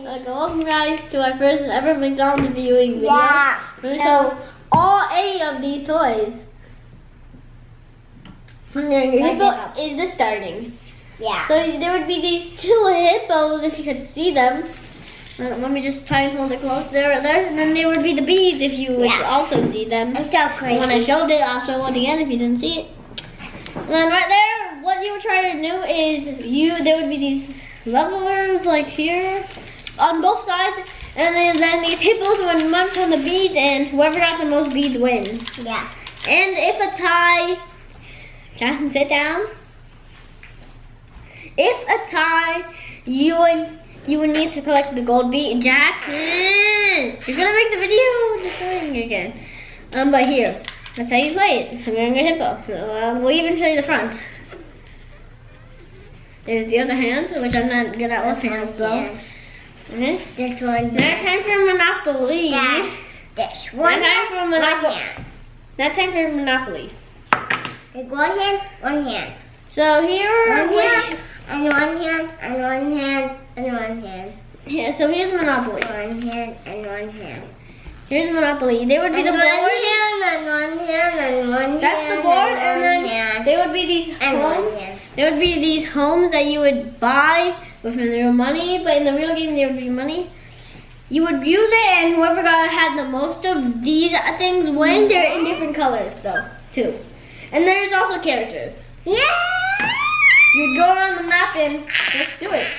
Welcome guys to our first ever McDonald's viewing video. Yeah. We're gonna show all 8 of these toys. And then your hippo is the starting. Yeah. So there would be these 2 hippos if you could see them. Let me just try and hold it close. There. And then there would be the bees if you would also see them. I'm so crazy. When I showed it, I'll show it again if you didn't see it. And then right there, what you would try to do is there would be these levelers like here on both sides, and then these hippos would munch on the beads, and whoever got the most beads wins. Yeah. And if a tie, Jackson, sit down. If a tie, you would need to collect the gold bead. Jackson, you're gonna make the video destroying again. But here, that's how you play it. I'm wearing a hippo. So, we'll even show you the front. There's the other hand, which I'm not good at left hands though. Okay. This one. Now time for Monopoly. This one. Now time for Monopoly. Now time for Monopoly. Take one hand, one hand. So here, One hand, and one hand, and one hand, and one hand. yeah. So here's Monopoly. One hand, and one hand. Here's Monopoly. There would be the board. One hand, and one hand, and one hand. That's the board, and then there would be these homes. There would be these homes that you would buy with real money, but in the real game there would be money. You would use it, and whoever had the most of these things win. They're in different colors though, too. And there's also characters. Yeah! You'd go around the map and let's do it.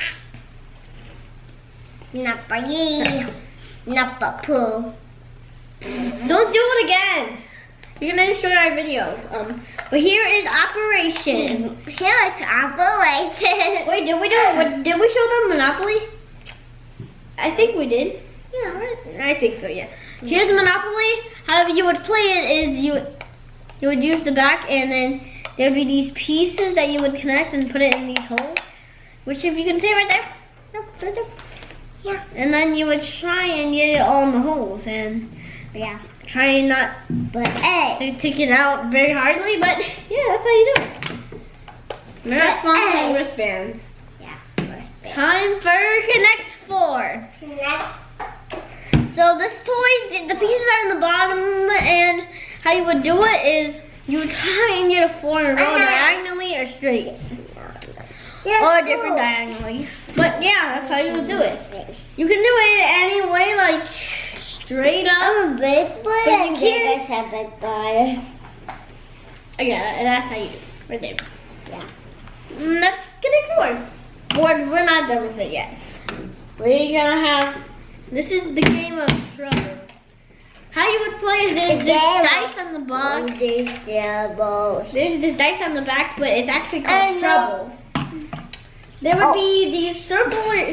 Nappa-yee. Nappa-poo. Don't do it again. You're gonna destroy our video. But here is Operation. Here is Operation. Wait, did we do it? Did we show them Monopoly? I think we did. Yeah, right. I think so. Yeah. Here's Monopoly. How you would play it is you would use the back, and then there would be these pieces that you would connect and put it in these holes, which if you can see right there, no, right there. Yeah. And then you would try and get it all in the holes, and Yeah. try not to take it out very hardly, but yeah, that's how you do it. We're not sponsoring wristbands. Yeah. Time for Connect 4. Connect. So this toy, the pieces are in the bottom, and how you would do it is you would try and get a 4 in a row diagonally or straight. Or different diagonally. But yeah, that's how you would do it. You can do it any way, like straight up. I'm a big boy. But you can't. a big boy. Yeah, that's how you do it. Right there. Yeah. Let's get it going. We're not done with it yet. We're gonna have, this is the game of troubles. How you would play is there's this dice on the back. There's this dice on the back, but it's actually called trouble. There would be these circular.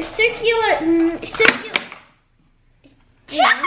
Yeah.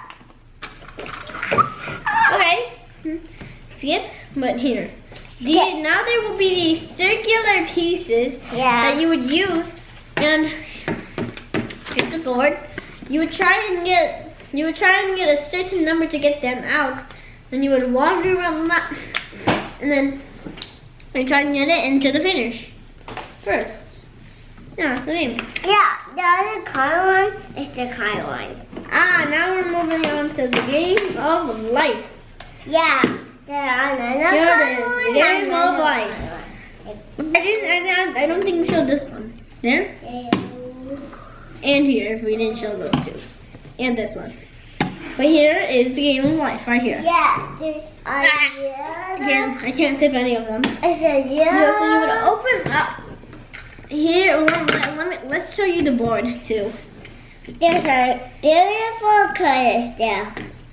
Okay. Skip, but here. Now there will be these circular pieces that you would use, and hit the board. You would try and get a certain number to get them out. Then you would wander around the map, and then you try and get it into the finish first. Yeah, that's the game. Yeah, the other color one is the color one. Now we're moving on to the game of life. Yeah, the Here it is, the game of life. I don't think we showed this one. There? And here, if we didn't show those 2. And this one. But here is the game of life, right here. Yeah, there's I can't tip any of them. It's a So you would open up. Here, let's show you the board too. There's a beautiful colors there.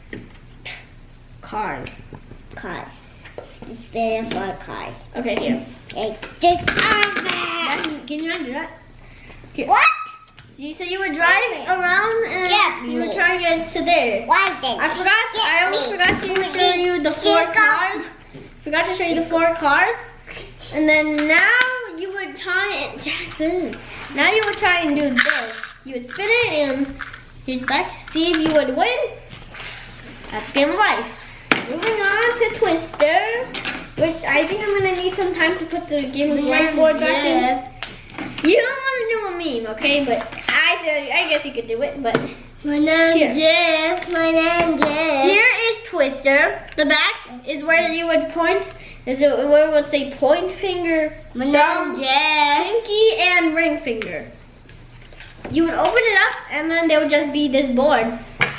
Cars. Cars. It's beautiful cars. Okay, here. Okay, this awesome. Can you not do that? Here. What? So you would drive around and you would try to get to there. One thing. I almost forgot to show you the 4 cars. Forgot to show you the 4 cars. And then now you would try and Jackson. Now you would try and do this. You would spin it and here's back. See if you would win. That's the game of life. Moving on to Twister, which I think I'm gonna need some time to put the game of life board back in. You don't want to do a meme, okay? But I I guess you could do it, but My name Here. Jeff. My name Jeff. here is Twister. The back is where you would point. Is it where it would say point finger, My thumb, name Jeff. pinky, and ring finger. You would open it up, and then there would just be this board.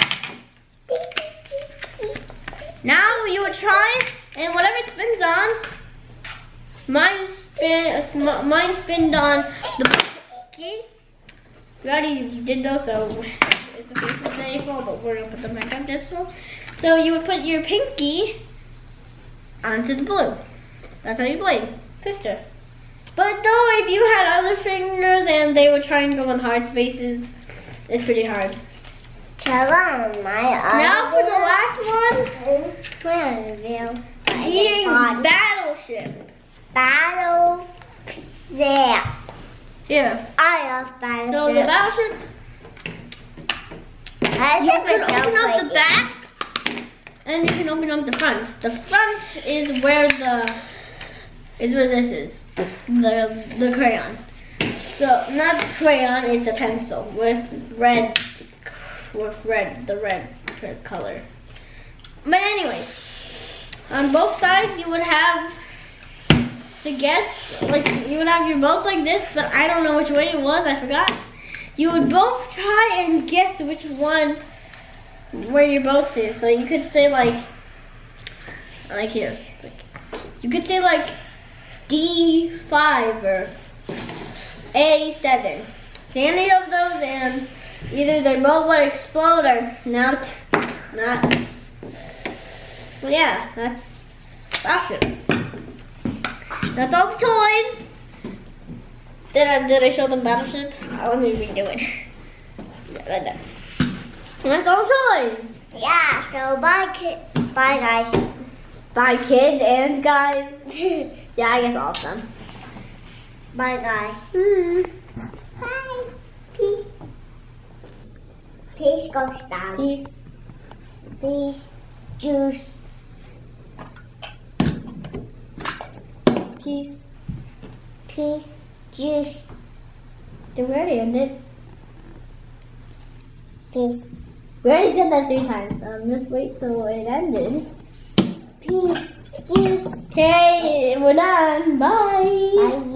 Now you would try, and whatever it spins on, mine spinned on the pinky. We already did those, so it's okay for the fall, but we're gonna put them back on this one. So you would put your pinky onto the blue. That's how you play Twister. But though, if you had other fingers and they would try and go in hard spaces, it's pretty hard. Tell on my other. Now for the last one, My other view. being Battleship. Battleship. Here. I love Battleship. So the Battleship, you can open up the back and you can open up the front. The front is where this is. The crayon. So not crayon, it's a pencil with the red color. But anyway, on both sides you would have to guess, like you would have your boats like this, but I don't know which way it was, I forgot. You would both try and guess which one where your boats is. So you could say like here. You could say like D5 or A7. Say any of those and either their boat would explode or not. Well, yeah, that's Battleship. That's all the toys. Did I show them Battleship? Let me redo it. Yeah, right there. That's all the toys. Yeah, so bye guys. Bye kids and guys. Yeah, I guess all of them. Bye guys. Bye. Peace. Peace goes down. Peace. Peace. Juice. Peace. Peace. Juice. Did we already end it? Peace. We already said that 3 times. Just wait till it ended. Peace. Juice. Okay, we're done. Bye. Bye.